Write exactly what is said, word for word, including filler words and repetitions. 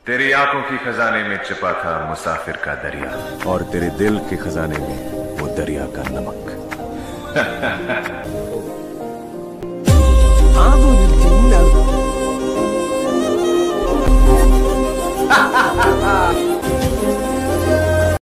तेरी आंखों की खजाने में छिपा था मुसाफिर का दरिया, और तेरे दिल के खजाने में वो दरिया का नमक।